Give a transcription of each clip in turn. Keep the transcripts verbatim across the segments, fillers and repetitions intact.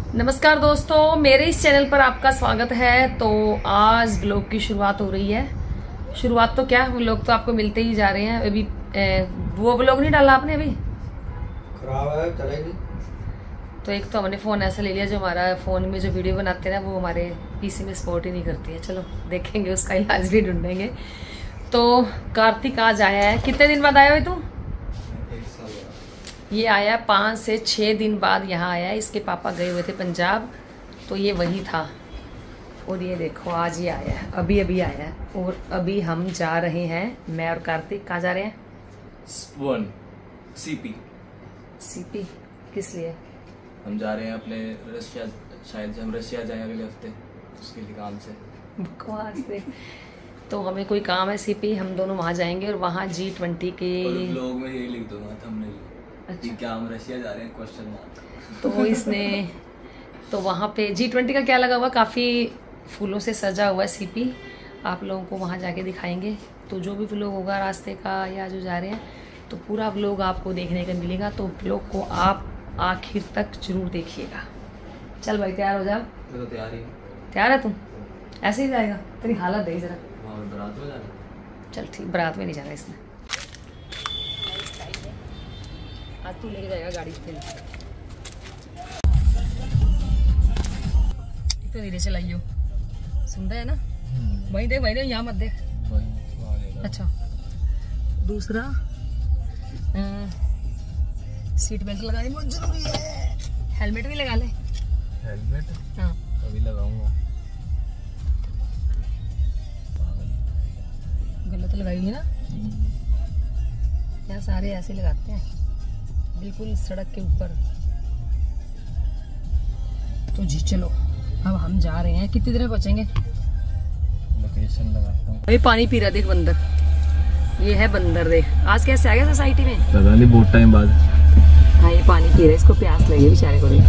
नमस्कार दोस्तों, मेरे इस चैनल पर आपका स्वागत है। तो आज व्लॉग की शुरुआत हो रही है। शुरुआत तो क्या, व्लॉग तो आपको मिलते ही जा रहे हैं। अभी ए, वो व्लॉग नहीं डाला आपने अभी, खराब है, चलेगी। तो एक तो हमने फ़ोन ऐसा ले लिया जो हमारा फ़ोन में जो वीडियो बनाते हैं ना वो हमारे पीसी में सपोर्ट ही नहीं करती है। चलो देखेंगे, उसका इलाज भी ढूंढेंगे। तो कार्तिक आज आया है। कितने दिन बाद आया हुआ तू? ये आया पाँच से छः दिन बाद यहाँ आया है। इसके पापा गए हुए थे पंजाब, तो ये वही था। और ये देखो आज ये आया है, अभी अभी आया है। और अभी हम जा रहे हैं, मैं और कार्तिक। कहाँ जा रहे हैं? One CP. सीपी किस लिए? हम जा रहे हैं अपने रशिया, शायद हम रशिया जाएं अगले हफ्ते, उसके लिए काम से। बकवास से। तो हमें कोई काम है सीपी, हम दोनों वहाँ जाएंगे और वहाँ जी ट्वेंटी के लोग में यही लिख दूंगा थंबनेल। अच्छा, क्या हम रशिया जा रहे हैं क्वेश्चन मार्क। तो इसने तो वहाँ पे जी ट्वेंटी का क्या लगा हुआ, काफ़ी फूलों से सजा हुआ है सीपी। आप लोगों को वहाँ जाके दिखाएंगे। तो जो भी व्लॉग होगा रास्ते का या जो जा रहे हैं, तो पूरा व्लॉग आपको देखने का मिलेगा। तो व्लॉग को आप आखिर तक जरूर देखिएगा। चल भाई तैयार हो जाओ। मैं तो तैयार ही हूँ। तैयार है तुम? ऐसे ही जाएगा? तेरी हालत देख जरा। वहाँ बारात में जाना। चल ठीक, बारात में नहीं जाना इसने। आज तू लेके जाएगा गाड़ी पे। तो धीरे चलाइयो, सुनता है ना? वहीं देख, वहीं देख, यहाँ मत देख। अच्छा, दूसरा आ, सीट बेल्ट लगानी बहुत जरूरी है। हेलमेट भी लगा ले। हेलमेट हाँ अभी लगाऊंगा। गलत लगाई है ना? यहाँ सारे ऐसे लगाते हैं, बिल्कुल सड़क के ऊपर। तो जी चलो, अब हम जा रहे हैं। कितनी देर में पहुंचेंगे? लोकेशन लगाता हूँ। अभी पानी पी रहा, देख बंदर। ये है बंदर, देख। आज कैसे आ गया सोसाइटी में? पता नहीं, बहुत टाइम बाद। हाँ ये पानी पी रहा है, इसको प्यास लगी बेचारे को।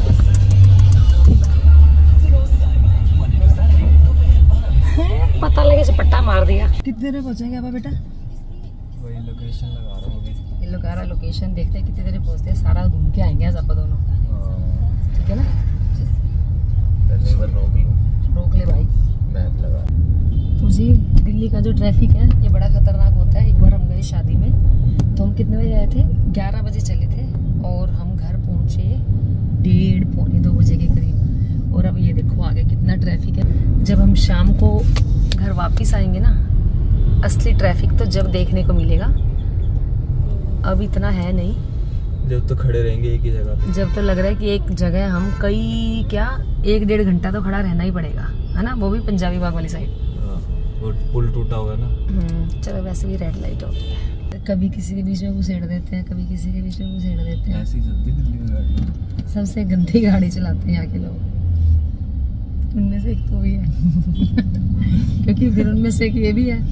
पता लगे से पट्टा मार दिया। कितनी देर में पहुंचेंगे अब बेटा? वही लोकेशन लगा रहा हूँ अभी। ये लोग आ रहा देखते हैं कितनी देर में पहुंचते हैं। सारा घूम के आएंगे आज आप दोनों, ठीक है ना? पहले बार रोक लो। रोक ले भाई, मैप लगा। तो जी दिल्ली का जो ट्रैफिक है ये बड़ा खतरनाक होता है। एक बार हम गए शादी में, तो हम कितने बजे आए थे? ग्यारह बजे चले थे और हम घर पहुंचे डेढ़ पौने दो बजे के करीब। और अब ये देखो आगे कितना ट्रैफिक है। जब हम शाम को घर वापस आएंगे ना, असली ट्रैफिक तो जब देखने को मिलेगा। अब इतना है नहीं, जब तो खड़े रहेंगे एक ही जगह पे। जब तो लग रहा है कि एक जगह हम कई क्या एक डेढ़ घंटा तो खड़ा रहना ही पड़ेगा, है ना? वो भी पंजाबी बाग वाली साइड। वो पुल टूटा होगा ना। चलो वैसे भी रेड लाइट होती है। कभी किसी के बीच में घुसेड़ देते हैं, कभी किसी के बीच में घुसेड़ देते हैं। ऐसे ही चलती दिल्ली में गाड़ी। सबसे गंदी गाड़ी चलाते हैं यहाँ के लोग। उनमें से एक तो भी है क्योंकि फिर उनमें से एक ये भी है,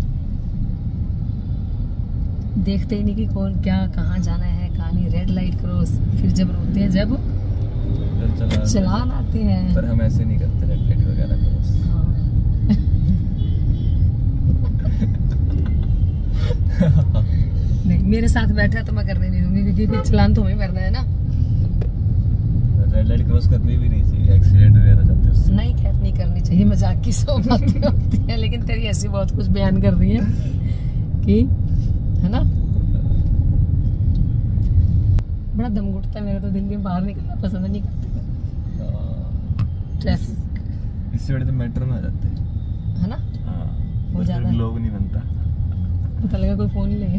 देखते ही नहीं कि कौन क्या कहाँ जाना है कहाँ नहीं। रेड लाइट क्रॉस, फिर जब रोकते हैं, जब चला चलान आते हैं। पर हम ऐसे नहीं करते रेड लाइट वगैरह क्रॉस। नहीं, मेरे साथ बैठा है तो मैं करने नहीं दूंगी, क्योंकि फिर चलान तो हमें भरना है ना। रेड लाइट क्रॉस करनी भी नहीं चाहिए, एक्सीडेंट वगैरह जाते हैं उससे। नहीं खैर नहीं करनी चाहिए, मजाक की सौ बातें होती है। लेकिन तेरी ऐसी बहुत कुछ बयान कर रही है कि, है ना? बड़ा दम घुटता है मेरा तो, दिन में बाहर निकलना पसंद नहीं करती ट्रैफिक। इससे बड़े तो मेट्रो में आ जाते हैं, है ना? हाँ, हो जाता है। लोग नहीं बनता। पता लगा कोई फोन ही लेंगे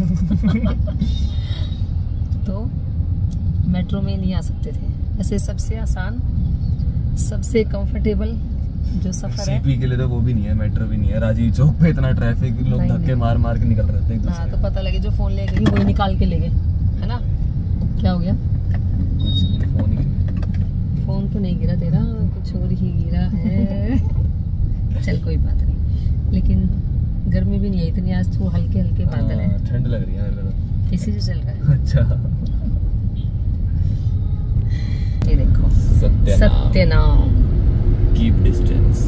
तो मेट्रो में नहीं आ सकते थे। ऐसे सबसे आसान, सबसे कंफर्टेबल जो सफर है। सीपी के लिए तो वो भी नहीं है, मेट्रो भी नहीं है। राजीव चौक पे इतना ट्रैफिक, लोग धक्के मार मार के निकल रहे थे। हाँ तो पता लगे जो फोन ले गई वही निकाल के ले गए, है ना? क्या हो गया? कुछ नहीं, फोन ही गिरा। फोन तो नहीं गिरा तेरा, कुछ और ही गिरा है। चल कोई बात नहीं, लेकिन गर्मी भी नहीं है इतनी आज, तो हल्के हल्के बादल है। ठंड लग रही है मेरे को, इसी से चल रहा है। अच्छा ये देखो, सत्यनाम कीप डिस्टेंस।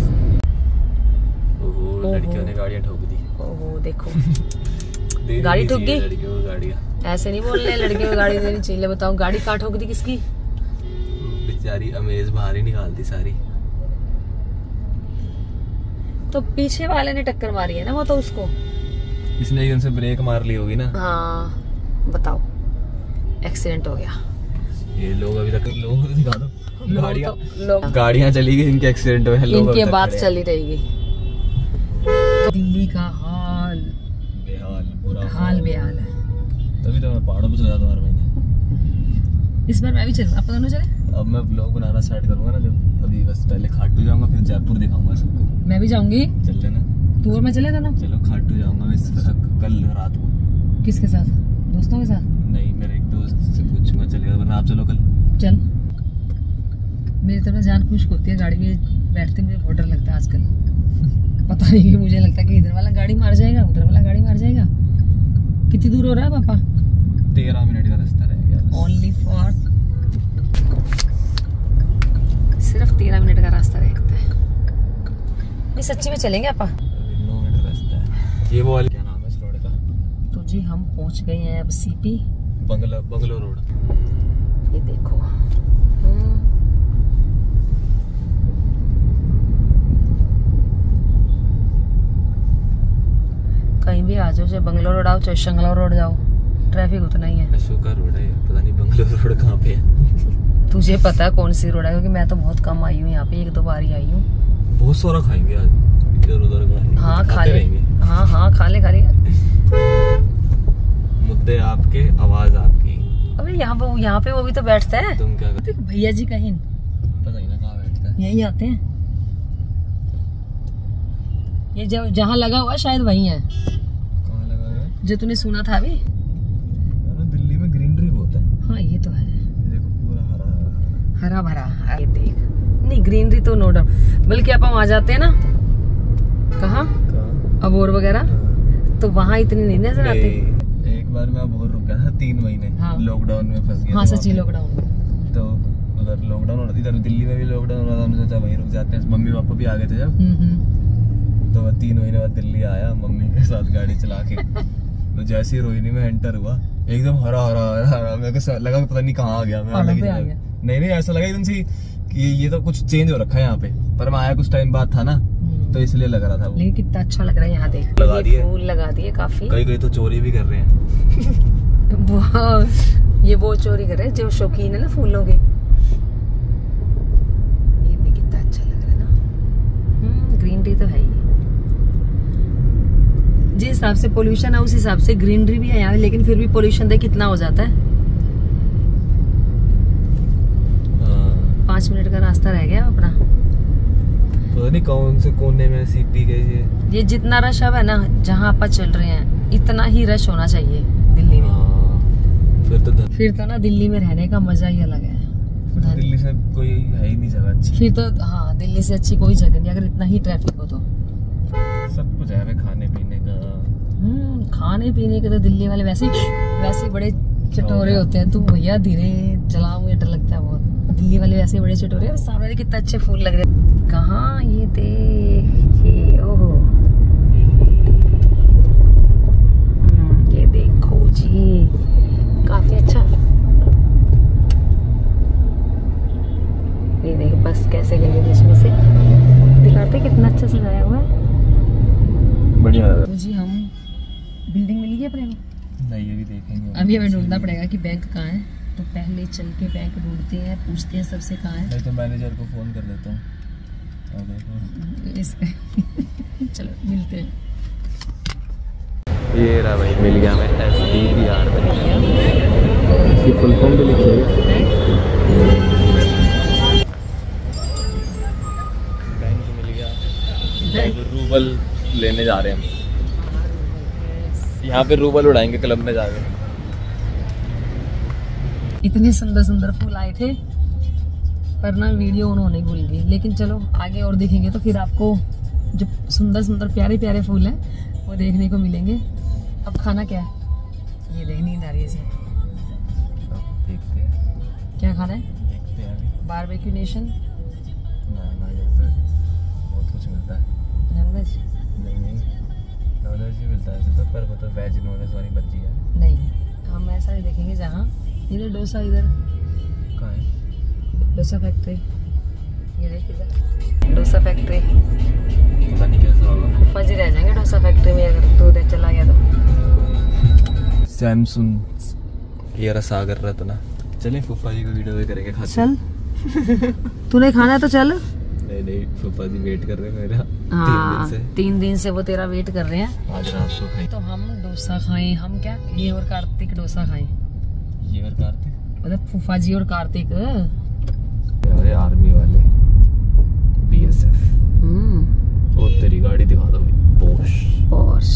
ओहो, लड़कियों ने गाड़ियां ठोक दी। ओहो देखो गाड़ी ठोक गई। लड़कियों को गाड़ियां ऐसे नहीं बोल रहे, लड़कियों को गाड़ी देनी चाहिए। बताओ गाड़ी कहाँ ठोक दी किसकी? बेचारी अमेज बाहर ही निकालती सारी। तो पीछे वाले ने टक्कर मारी है ना वो तो उसको, इसने एकदम से ब्रेक मार ली होगी ना। हाँ बताओ, एक्सीडेंट हो गया। ये लोग अभी तक, लोगों को दिखा दो, गाड़ियाँ लोग गाड़ियाँ चली गई, इनके एक्सीडेंट हुए, इनके बात चली रहेगी। दिल्ली का हाल बेहाल, बुरा हाल बेहाल है। तभी तो मैं पहाड़ों पे चला जाता हूँ हर महीने। इस बार मैं भी चलूँ, आप दोनों चले? अब मैं ब्लॉग बनाना स्टार्ट करूंगा ना जब, अभी बस पहले खाटू जाऊंगा, फिर जयपुर दिखाऊंगा सबको। मैं भी जाऊंगी, चल लेना, तू और मैं चले दोनों। चलो खाटू जाऊंगा मैं इस कल रात को। किसके साथ? दोस्तों के साथ? नहीं, मेरे एक दोस्त से पूछूंगा चलेगा, वरना आप चलो कल। चल। मेरी तरफ जान खुश होती है, गाड़ी में बैठते मुझे बहुत डर लगता है आजकल। पता नहीं कि मुझे लगता है कि इधर वाला गाड़ी मार जाएगा, उधर वाला गाड़ी मार जाएगा। कितनी दूर हो रहा है पापा? तेरह मिनट का रास्ता रह गया। ओनली फॉर सिर्फ तेरह मिनट का रास्ता रहता है। ये सच्ची में चलेंगे आपा? नौ मिनट का रास्ता है। ये वो वाली क्या नाम है इस रोड का? तो जी हम पहुंच गए हैं अब सीपी, बंगलो बंगलो रोड। ये देखो। हम्म। कहीं भी आ जाओ, चाहे बंगलो रोड आओ चाहे शंगला रोड जाओ, ट्रैफिक उतना ही है। अशोका रोड है, पता नहीं बंगलो रोड कहाँ पे है। तुझे पता है कौन सी रोड है? क्योंकि मैं तो बहुत कम आई हूँ यहाँ पे, एक दो बार ही आई हूँ। बहुत सारा खाएंगे आज, इधर उधर का। हाँ खा ले, रहेंगे। हाँ हाँ खा ले खा ले। मुद्दे आपके, आवाज आपकी। अबे यहाँ पे यहाँ पे वो भी तो बैठता है। तुम क्या करते? भैया जी कहीं पता नहीं ना कहाँ बैठता है। यहीं आते हैं। ये जो जहाँ लगा हुआ शायद वही है। कहाँ लगा हुआ है? जो तूने सुना था अभी। दिल्ली में ग्रीनरी बहुत है। हाँ ये तो है, देखो पूरा हरा हरा भरा। ये देख, नहीं ग्रीनरी तो नो डाउट, बल्कि आप वहाँ जाते हैं ना, कहाँ अबोर वगैरह, तो वहाँ इतनी नहीं नजर आती। एक बार मैं अबोर रुका था तीन महीने, हाँ। लॉकडाउन में फंस गया। हाँ सच्ची लॉकडाउन में। तो उधर लॉकडाउन हो रहा था, इधर दिल्ली में भी लॉकडाउन हो रहा था। हमने सोचा वहीं रुक जाते हैं, मम्मी पापा भी आ गए थे जब। तो मैं तीन महीने बाद दिल्ली आया मम्मी के साथ गाड़ी चला के। तो जैसे ही रोहिणी में एंटर हुआ, एकदम हरा हरा हरा, मेरे को लगा पता नहीं कहाँ आ गया मैं। अलग ही जगह। नहीं नहीं ऐसा लगा एकदम से कि ये तो कुछ चेंज हो रखा है यहाँ पे, पर मैं आया कुछ टाइम बाद था ना, तो इसलिए लग रहा था वो। लेकिन कितना अच्छा लग रहा है यहाँ, देख लगा दिए फूल लगा दिए काफी। कई कई तो चोरी भी कर रहे हैं। वो ये वो चोरी कर रहे हैं जो शौकीन है ना फूलों के। ये देख कितना अच्छा लग रहा है ना। ग्रीनरी तो है ही, जिस हिसाब से पोल्यूशन है उस हिसाब से ग्रीनरी भी है यहाँ, लेकिन फिर भी पोल्यूशन देख कितना हो जाता है। पाँच मिनट का रास्ता रह गया अपना। पता नहीं कौन से कोने में सीपी गए ये। ये जितना रश अब है ना जहाँ आप चल रहे हैं, इतना ही रश होना चाहिए दिल्ली में। फिर तो फिर तो ना दिल्ली में रहने का मजा ही अलग है। तो दिल्ली से कोई है ही नहीं जगह अच्छी। फिर तो हाँ, दिल्ली से अच्छी कोई जगह नहीं अगर इतना ही ट्रैफिक हो तो। सब कुछ है खाने पीने का। हम्म खाने पीने के तो दिल्ली वाले वैसे वैसे बड़े चटोरे होते हैं। तुम भैया धीरे चलाओ, मुझे डर लगता है बहुत। दिल्ली वाले वैसे बड़े चटोरे हैं। सामने कितने अच्छे फूल लग रहे हैं। कहाँ ये देखिए, ओहो ये देखो जी, काफी अच्छा। ये देखो बस कैसे गए इसमें से, दिखाते कितना अच्छा सजाया हुआ है। बढ़िया तो जी हम बिल्डिंग मिल गई अपने को। नहीं अभी देखेंगे, अभी हमें ढूंढना पड़ेगा कि बैंक कहाँ है। तो पहले चल के बैंक ढूंढते हैं, पूछते हैं सबसे कहाँ है। नहीं तो मैनेजर को फोन कर देता हूँ। इस चलो मिलते हैं। ये रहा भाई, मिल गया हमें एस डी बी आर। इसकी फुल फॉर्म भी लिखी है। बैंक मिल गया। रूबल लेने जा रहे हैं हम। यहाँ पे रूबल उड़ाएंगे क्लब में जाके। इतने सुंदर सुंदर फूल आए थे, पर ना वीडियो उन्होंने भूल गई। लेकिन चलो आगे और देखेंगे तो फिर आपको जो सुंदर सुंदर प्यारे प्यारे फूल हैं वो देखने को मिलेंगे। अब खाना क्या है ये देख, नींद आ रही है इसे। देखते हैं क्या खाना है। देखते हैं अभी। बारबेक्यू नेशन, ना ना जैसे बहुत कुछ मिलता है। नॉनवेज नहीं नहीं नॉनवेज भी मिलता है तो, पर वो तो वेज नॉनवेज वाली बच्ची है। नहीं, हम ऐसा ही देखेंगे जहाँ इधर डोसा, इधर कहाँ है डोसा फैक्ट्री, ये देख इधर डोसा फैक्ट्री। पता नहीं कैसा होगा। फूफा जी रह जाएंगे डोसा फैक्ट्री में अगर तू उधर चला गया तो। सैमसंग ये रहा सागर रत्ना। चलें फूफा जी को वीडियो में करेंगे खाते। चल तूने खाना है तो चल। नहीं नहीं फूफा जी वेट कर रहे हैं मेरा। हाँ, तीन दिन से तीन दिन से वो तेरा वेट कर रहे हैं। आज रात को खाएं। तो हम डोसा खाएं। हम क्या, ये और कार्तिक डोसा खाएं। ये और कार्तिक मतलब फूफा जी और कार्तिक। अरे आर्मी वाले बीएसएफ। हम्म, और तेरी गाड़ी दिखा दो पोर्श। पोर्श।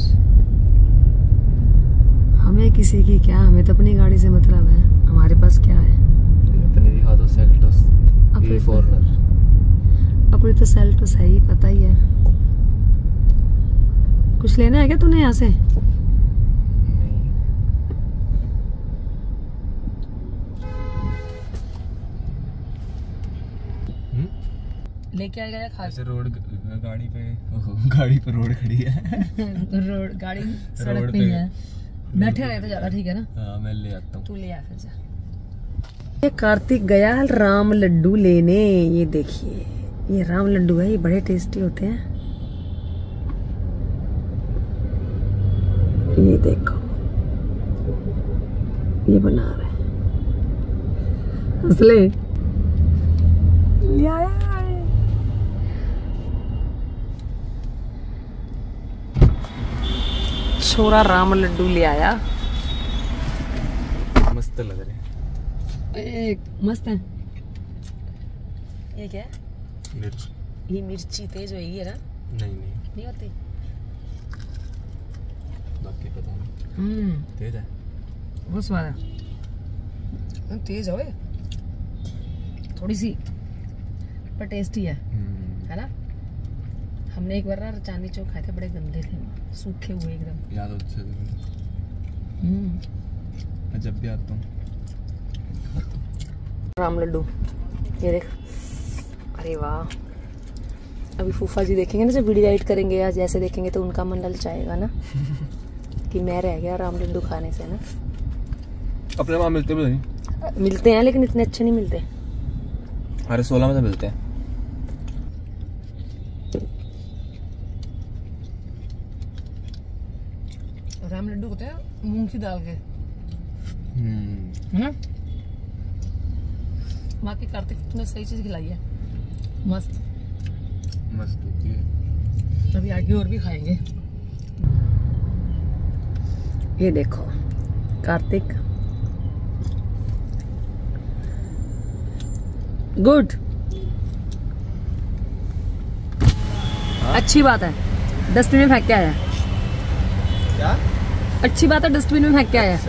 हमें किसी की क्या, हमें तो अपनी गाड़ी से मतलब है। हमारे पास क्या है? अपनी दिखा दो सेल्टोस। ये फॉरनर। अपनी तो सेल्टोस है ही, पता ही है। कुछ लेना है क्या तूने यहाँ से? लेके आएगा या खा? ऐसे रोड गाड़ी पे गाड़ी पे रोड खड़ी है। रोड गाड़ी सड़क पे ही है। बैठे रहे तो ज्यादा ठीक है ना। हाँ मैं ले आता हूँ। तू ले आ फिर जा। ये कार्तिक गया है राम लड्डू लेने। ये देखिए ये राम लड्डू है, ये बड़े टेस्टी होते हैं। ये देखो ये बना रहे असले ले आया है। छोरा राम लड्डू ले आया। मस्त लग रहे हैं। ए, मस्त है। ये क्या है? मिर्च। ये मिर्ची तेज होगी है ना? नहीं नहीं नहीं होती। बाकी पता नहीं। हम्म, तेज है। बहुत स्वाद है। तेज है थोड़ी सी, पर टेस्टी है, है ना? हमने एक बार ना चांदनी चौक खाए थे, बड़े गंदे थे, सूखे हुए एकदम। याद अच्छे से। हम्म, मैं जब भी आता हूँ। राम लड्डू ये देख। अरे वाह, अभी फूफा जी देखेंगे ना, जब वीडियो एडिट करेंगे या जैसे देखेंगे तो उनका मन ललचाएगा ना कि मैं रह गया राम लड्डू खाने से ना। अपने वहाँ मिलते भी नहीं। मिलते हैं लेकिन इतने अच्छे नहीं मिलते। अरे सोलह में तो मिलते हैं। राम लड्डू होते हैं मूंग की दाल के, हम्म। है ना? बाकी कार्तिक तुमने सही चीज खिलाई है, मस्त मस्त होती है। अभी आगे और भी खाएंगे। ये देखो कार्तिक, गुड, अच्छी बात है। डस्टबिन में फेंक के आया। क्या अच्छी बात है, डस्टबिन में फेंक के आया।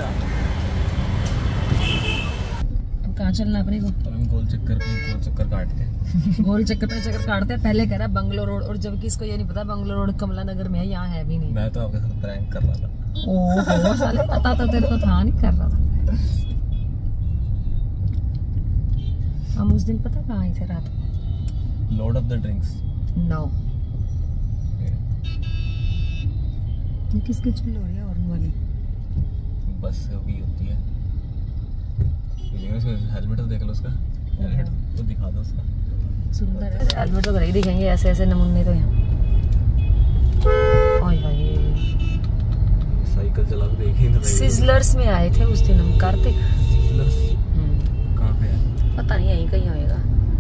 अब कहाँ चलना अपने को? और हम गोल चक्कर पे गोल चक्कर काटते हैं। गोल चक्कर पे चक्कर काटते हैं। पहले कह रहा बंगलो रोड, और जबकि इसको ये नहीं पता बंगलो रोड कमला नगर में है, यहाँ है भी नहीं। मैं तो आपके साथ प्रैंक कर रहा था। ओहो साले, पता तो तेरे को था, नहीं कर रहा था। हम उस दिन पता कहाँ आए थे रात को? Lord of the drinks. No, ये किसकी चुल हो रही है? और वाली बस से होगी होती है। हेलमेट तो देख लो उसका। हेलमेट तो दिखा दो उसका। सुंदर है। हेलमेट तो घर ही दिखेंगे, ऐसे ऐसे नमूने तो यहाँ। ओए हाय, साइकिल चला के देखें तो सिजलर्स में आए थे उस दिन हम कार्तिक। सिजलर्स हम्म, कहाँ पे है? पता नहीं, यहीं कहीं होएगा।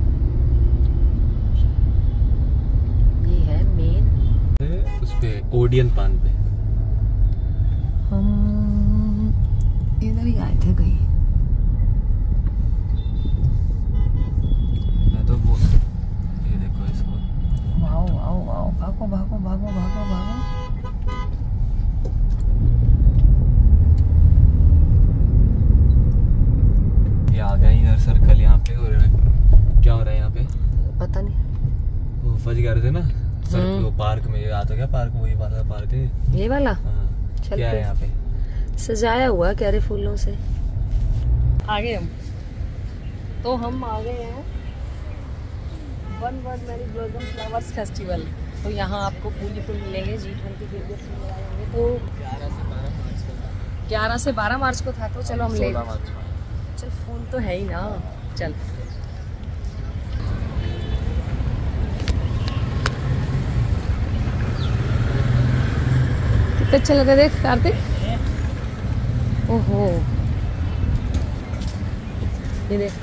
ये है मेन। उस पे ओडियन पान पे हम इधर ही आए थे कहीं। मैं तो वो ये देखो इसको। वाओ वाओ वाओ, भागो भागो भागो भागो भागो। ये आ गया इधर सर्कल। यहाँ पे हो रहा है क्या? हो रहा है यहाँ पे पता नहीं। वो फज कह रहे थे ना सर्कल, वो पार्क में। ये आता क्या पार्क? वही वाला पार्क है ये वाला। हाँ। चल क्या है फिर। यहाँ पे? सजाया हुआ क्यारे फूलों से। आगे हम तो हम आ गए हैं one world merry blossom flowers festival. तो यहाँ आपको फूल ही फूल मिलेंगे। जी ट्वेंटी फिर भी फूल लगाएंगे। तो ग्यारह से बारह मार्च को था। तो चलो हम ले, चल फूल तो है ही ना। चल कितने अच्छे लग रहे देख कार्तिक। ओहो ये देख,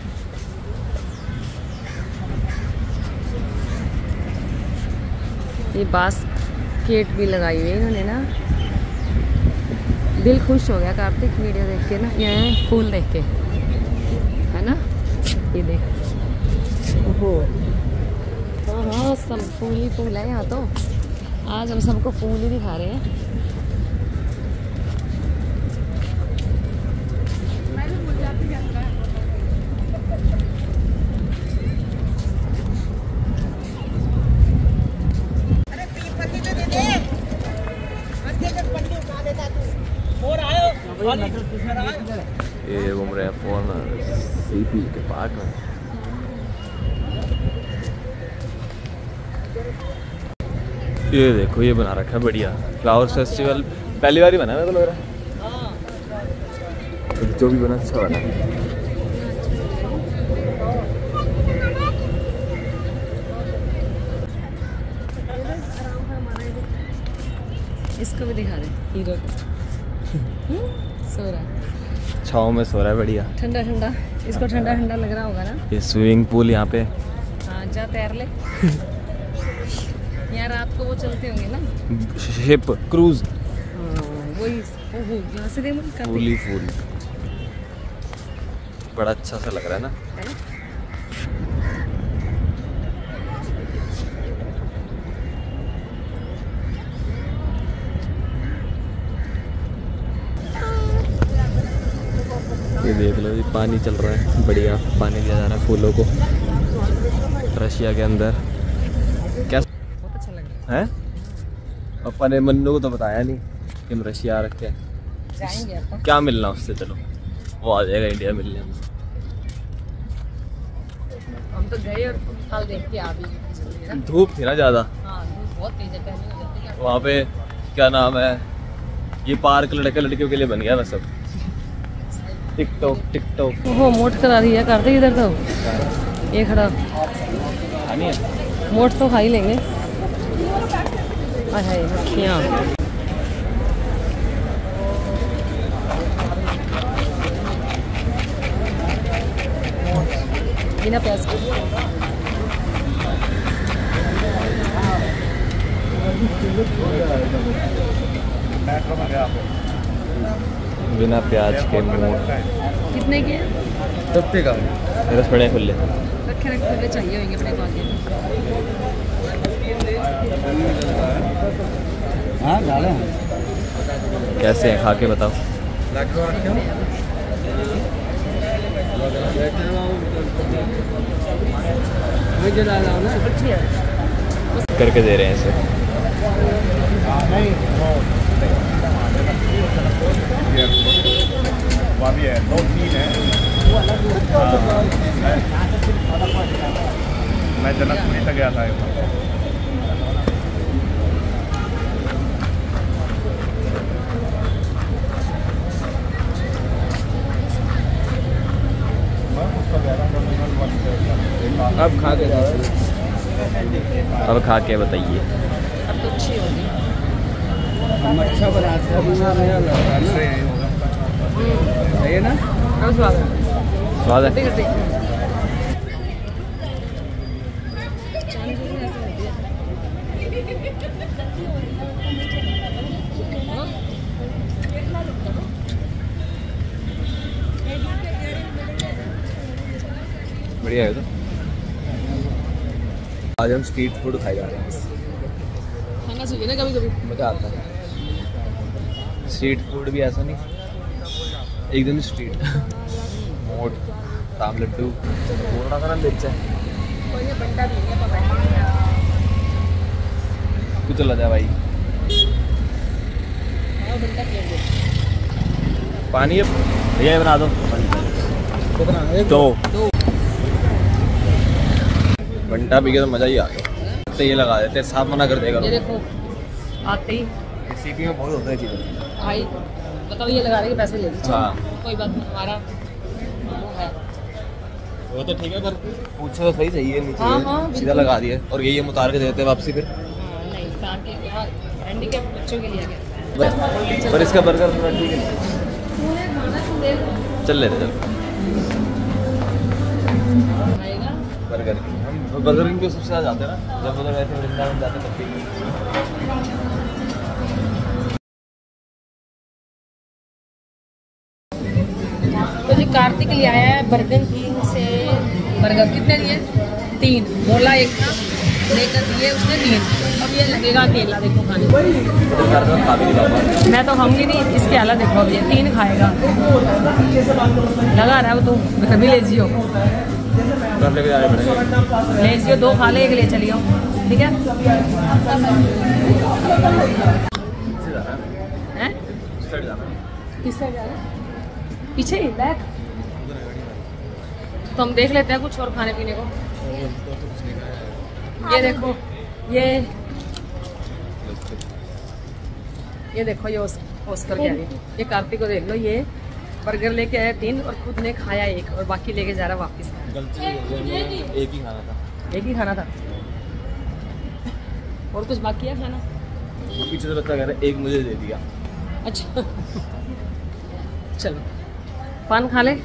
ये बास्केट भी लगाई हुई है इन्होंने ना। दिल खुश हो गया कार्तिक वीडियो देख के ना, ये फूल देख के, है ना। ये देख, ओहो हाँ हाँ सब फूल ही फूल है यहाँ तो। आज हम सबको फूल ही दिखा रहे हैं। ये घूम रहे हैं फॉरनर सीपी के पार्क में। ये देखो ये बना रखा है बढ़िया फ्लावर फेस्टिवल। पहली बार ही बना है मेरे को लग रहा है। जो भी बना अच्छा बना है। इसको भी दिखा दे हीरो को। सो रहा है छाँव में सो रहा है बढ़िया, ठंडा ठंडा। इसको ठंडा ठंडा लग रहा होगा ना। ये स्विमिंग पूल यहाँ पे। हाँ जा तैर ले। यहाँ रात को वो चलते होंगे ना, शिप क्रूज। वही ओहो यहाँ से दे मुझे फूल ही फूल, बड़ा अच्छा सा लग रहा है ना। ये देख लो जी पानी चल रहा है बढ़िया, पानी दिया जा रहा है फूलों को रशिया के अंदर। क्या बहुत अच्छा लग रहा है? अपने मन्नू को तो बताया नहीं कि हम रशिया आ रखे हैं। है। जाएंगे अपन। क्या मिलना उससे, चलो वो आ जाएगा इंडिया मिलने हमसे। हम तो गए और हाल देख के आ भी गए। धूप थी ना ज़्यादा हाँ धूप बहुत तेज है, पहले हो जाती है। वहाँ पे। क्या नाम है ये पार्क, लड़के लड़कियों के लिए बन गया बस सब। टिकटॉक टिकटॉक ओहो मोट करा दिया कार्तिक इधर तो। ये खड़ा खानी है। मोट तो खा ही लेंगे। अच्छा ये मक्खियाँ। बिना प्याज के। बिना प्याज के मोट कितने के हैं? सस्ते का रस बड़े खुले रखे रखे चाहिए होंगे अपने को आगे। हाँ डाले हैं। कैसे हैं खा के बताओ। करके दे रहे हैं इसे। वहाँ भी है, दो तीन है। मैं जनकपुरी तक गया था। अब खा के अब खा के बताइए। अब तो अच्छी होगी। अच्छा बनाते हैं सही है ना। बहुत स्वाद है। स्वाद है। देख देख। बढ़िया है तो। आज हम स्ट्रीट फूड खाए जा रहे हैं। खाना चाहिए ना कभी कभी। मज़ा आता है। स्ट्रीट फूड भी ऐसा नहीं, एकदम स्ट्रीट। मोट राम लड्डू थोड़ा सा ना बेचा तू चला जा भाई। पानी है भैया बना दो दो घंटा पी के तो मज़ा ही आ गया। तो ये लगा देते साफ मना कर देगा। ये देखो आते ही सीपी में बहुत होता है चीज़ें भाई बताओ ये लगा रहे पैसे ले लीजिए। हाँ कोई बात नहीं हमारा वो है। वो तो ठीक है पर पूछो तो सही चाहिए नीचे। हाँ, हाँ, सीधा लगा दिए और यही हम उतार के देते हैं वापसी फिर। हाँ, नहीं ताकि यहाँ हैंडीकैप बच्चों के लिए आ गया। पर इसका बर्गर थोड़ा ठीक है, चल लेते चल। बर्गर हम बर्गर किंग पे सबसे ज़्यादा जाते हैं ना, जब उधर गए थे वृंदावन जाते तब भी। तो जी कार्तिक ले आया है बर्गर किंग से बर्गर। कितने दिए? तीन। बोला एक था, लेकर दिए उसने तीन। अब ये लगेगा अकेला, देखो खाने को। मैं तो खाऊंगी नहीं, इसके अलावा देखो अब ये तीन खाएगा। लगा रहा है वो, तो घर भी ले जियो, ले जियो, दो खा ले, एक ले चलियो, ठीक है? हैं? किस साइड जा रहा है? पीछे ही बैक। तो हम देख लेते हैं कुछ और खाने पीने को। ये देखो, ये ये देखो, ये ऑस्कर क्या है, ये कार्तिक को देख लो, ये बर्गर लेके आया तीन और खुद ने खाया एक, और बाकी लेके जा रहा वापस। एक ही खाना था, एक ही खाना था, और कुछ बाकी है खाना? पीछे से बच्चा कह रहा है एक मुझे दे दिया। अच्छा चलो पान खा ले,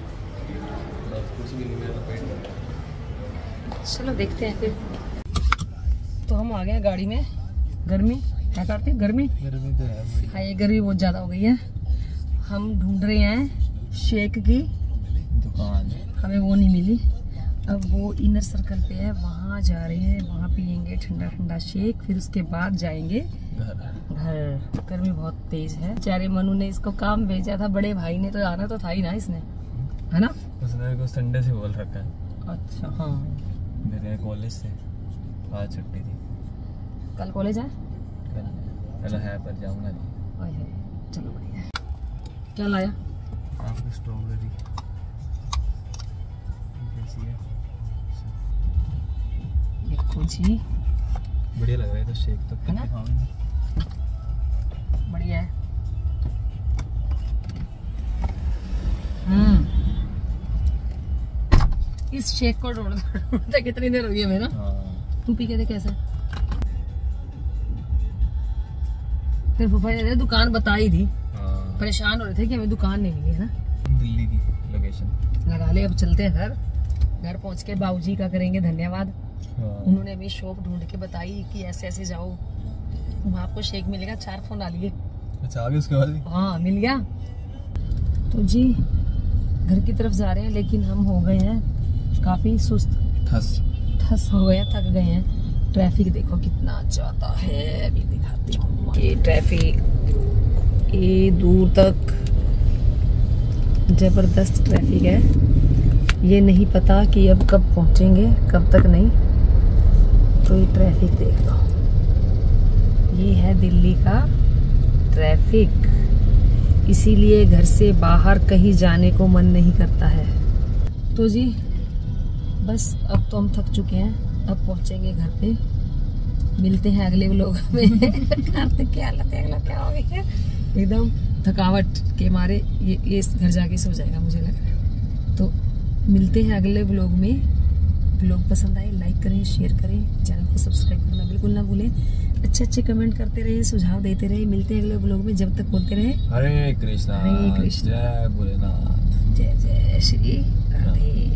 चलो देखते हैं फिर। तो हम आ गए हैं गाड़ी में। गर्मी क्या करते हैं? गर्मी गर्मी तो है, हाँ ये गर्मी बहुत ज़्यादा हो गई है। हम ढूंढ रहे हैं शेक की दुकान, हमें वो नहीं मिली। अब वो इनर सर्कल पे है, वहाँ जा रहे हैं, वहाँ पियेंगे ठंडा ठंडा शेक, फिर उसके बाद जाएंगे घर। घर। गर्मी बहुत तेज है। बेचारे मनु ने इसको काम भेजा था, बड़े भाई ने, तो आना तो था ही ना इसने, है ना? उसने को संडे से बोल रखा है। अच्छा हाँ, मेरे कॉलेज से आज छुट्टी थी। कल कॉलेज है? कल है पर जाऊंगा नहीं। ओए चलो बढ़िया। क्या लाया? आपको स्ट्रॉबेरी कैसी है? देखो जी, बढ़िया लग रहा है, तो शेक तो है ना? बढ़िया है। हम्म, इस शेक को ढूंढते ढूंढते कितनी देर हो गई हमें ना। हाँ। तू पी के दे कैसे? फिर फूफा ने दुकान बताई थी, हाँ। परेशान हो रहे थे कि हमें दुकान नहीं मिली, है ना? दिल्ली की लोकेशन लगा ले। अब चलते हैं घर। घर पहुंच के बाबूजी का करेंगे धन्यवाद। हाँ। उन्होंने हमें शॉप ढूंढ के बताई कि ऐसे ऐसे जाओ, वहाँ आपको शेक मिलेगा। चार फोन डालिए। अच्छा आगे उसके बाद? हाँ मिल गया। तो जी घर की तरफ जा रहे हैं, लेकिन हम हो गए हैं काफी सुस्त, ठस ठस हो गए, थक गए हैं। ट्रैफिक देखो कितना ज्यादा है, अभी दिखाती हूँ। ये ट्रैफिक ये दूर तक जबरदस्त ट्रैफिक है। ये नहीं पता कि अब कब पहुंचेंगे, कब तक नहीं। तो ये ट्रैफिक देख लो, ये है दिल्ली का ट्रैफिक। इसीलिए घर से बाहर कहीं जाने को मन नहीं करता है। तो जी बस अब तो हम थक चुके हैं, अब पहुंचेंगे घर पे। मिलते हैं अगले व्लॉग में। कार्तिक की हालत है, क्या हो गई है एकदम थकावट के मारे, ये ये घर जाके सो जाएगा मुझे लग रहा है। तो मिलते हैं अगले व्लॉग में। व्लॉग पसंद आए लाइक करें, शेयर करें, चैनल को सब्सक्राइब करना बिल्कुल ना भूलें। अच्छे अच्छे कमेंट करते रहे, सुझाव देते रहे। मिलते हैं अगले व्लॉग में, जब तक बोलते रहे हरे कृष्णा, हरे कृष्णा, जय भोलेनाथ, जय जय श्री राधे।